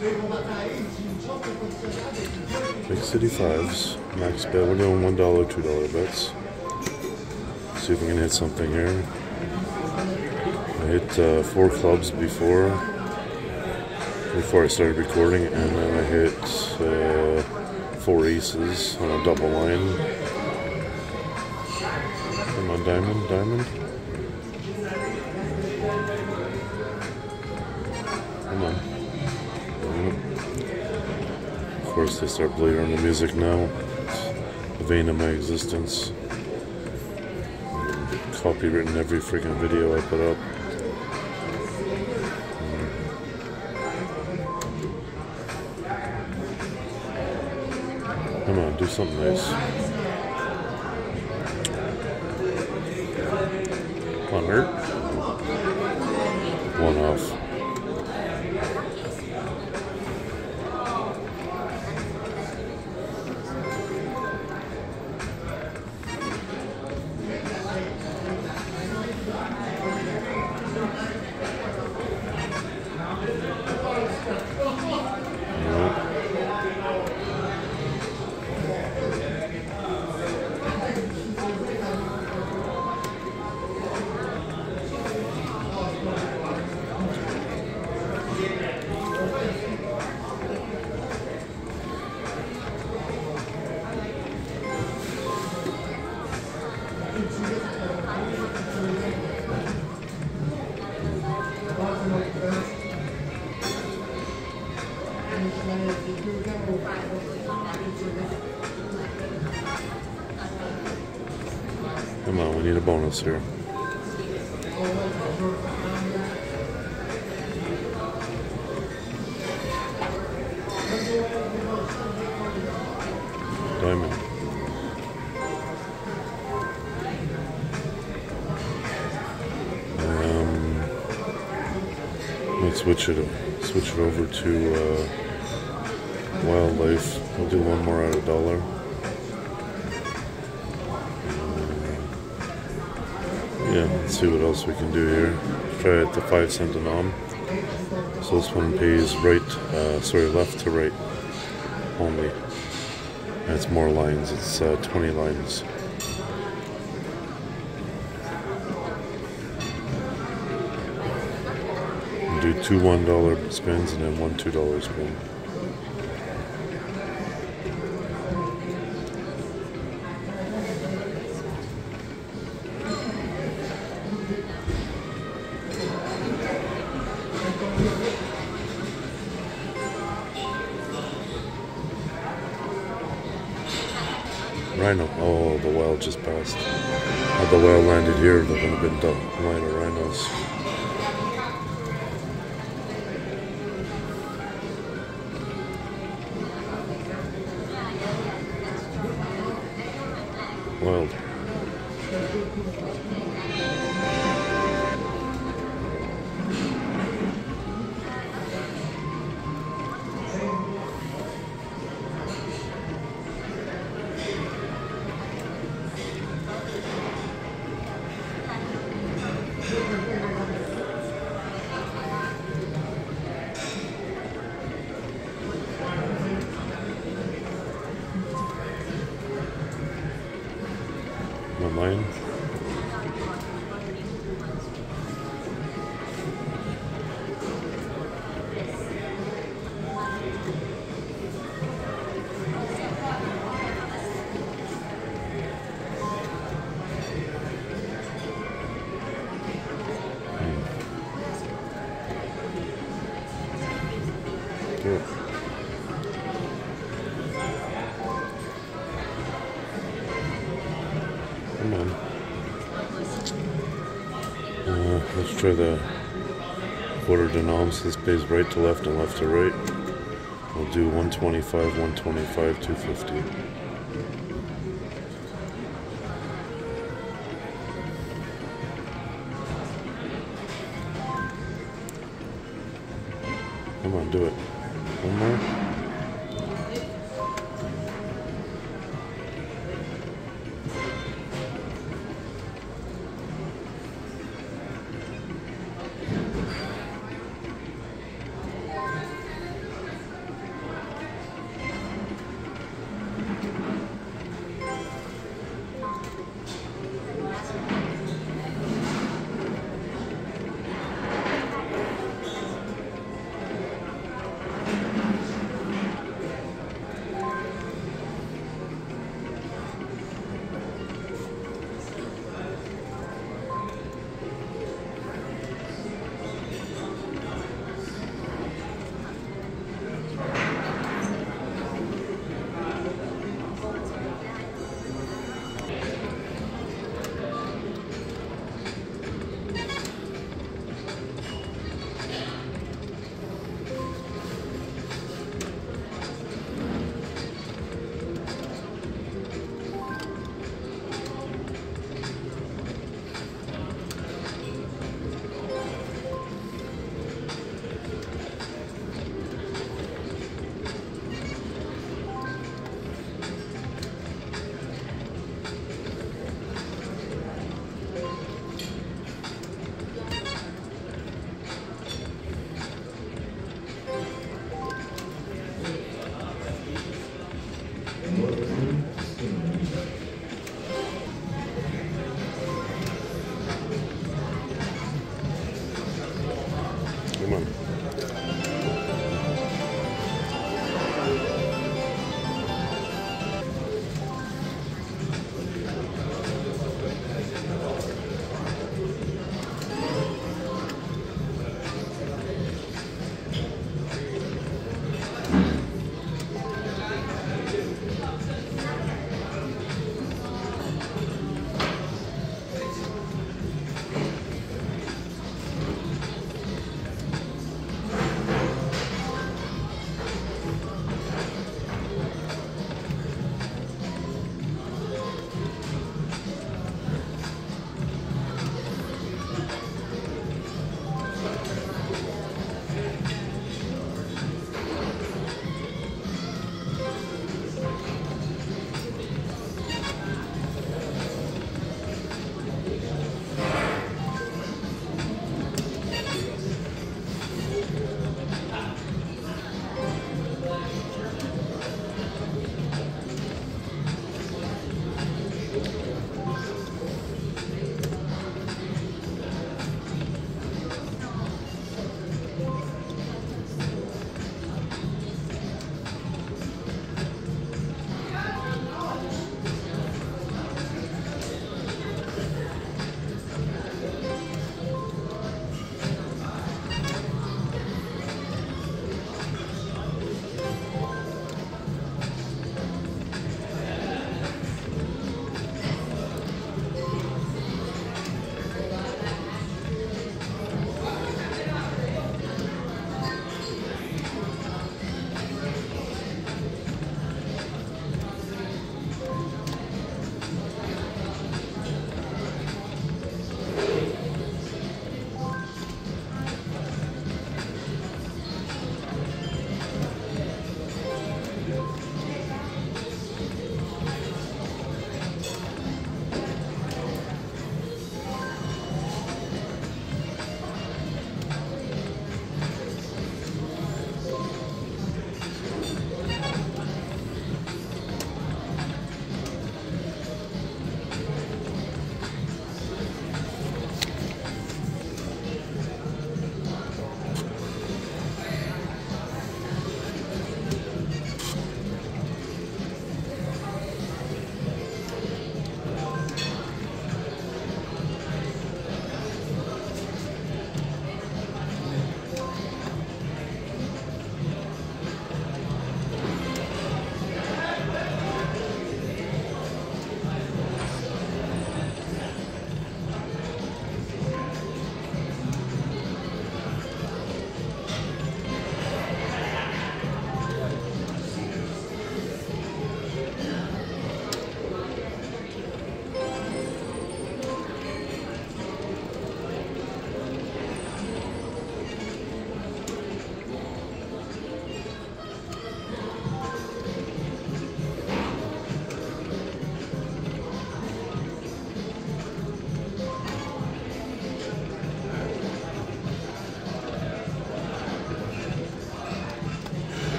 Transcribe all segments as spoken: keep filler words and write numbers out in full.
Big City Fives, max bet. We're doing one dollar, two dollar bets. See if we can hit something here. I hit uh, four clubs before, before I started recording, and then I hit uh, four aces on a double line. Come on, diamond, diamond. Come on. Of course, they start blaring the music now. It's the vein of my existence. Copywritten every freaking video I put up. Come on, do something nice. Come on, Mert. One off. Come on, we need a bonus here. Diamond. Um, let's switch it. Switch it over to uh, wildlife. I'll do one more at a dollar. Yeah, let's see what else we can do here. Try it the five cent denom. So this one pays right, uh, sorry, left to right only. And it's more lines. It's uh, twenty lines. We'll do two one dollar spins and then one two dollar spin. Rhino. Oh, the whale just passed. Had the whale landed here, there would have been a line of rhinos. Wild. One line. Good. Come on. Uh, let's try the quarter denoms. This pays right to left and left to right. We'll do one twenty-five, one twenty-five, two fifty. Come on, do it. One more.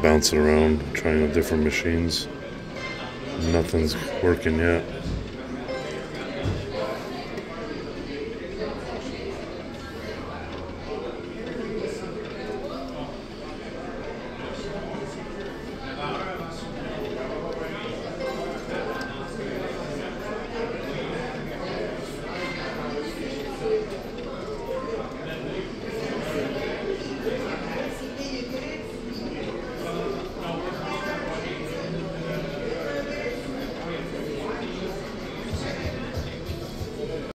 bouncing around, trying with different machines. Nothing's working yet.